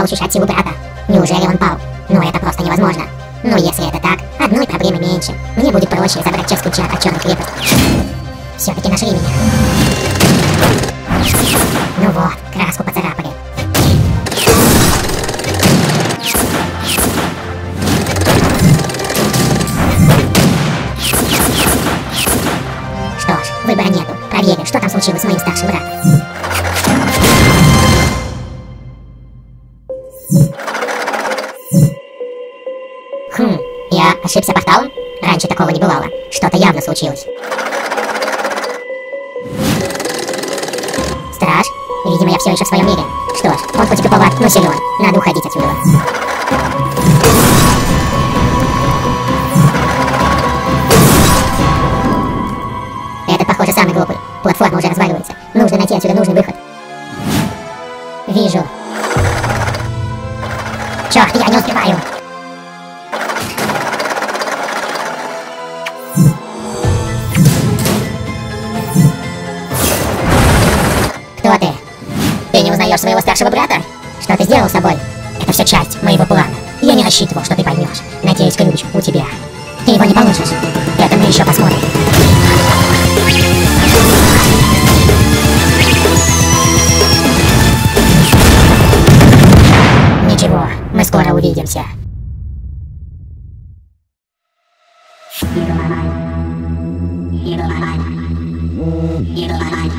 стал ощущать силу брата. Неужели он пал? Но это просто невозможно. Но если это так, одной проблемы меньше. Мне будет проще забрать часть ключа от черной крепости. Все-таки нашли меня. Ну вот, краску поцарапали. Что ж, выбора нету. Проверю, что там случилось с моим старшим братом. Я ошибся порталом? Раньше такого не бывало. Что-то явно случилось. Страж? Видимо, я все еще в своем мире. Что ж, он хоть и туповат, но силен. Надо уходить отсюда. Этот, похоже, самый глупый. Платформа уже разваливается. Нужно найти отсюда нужный выход. Вижу. Черт, я не успеваю. Кто ты? Ты не узнаешь своего старшего брата? Что ты сделал с собой? Это все часть моего плана. Я не рассчитывал, что ты поймешь. Надеюсь, ключ у тебя. Ты его не получишь. Это мы еще посмотрим. Ничего, мы скоро увидимся. Evil my mind.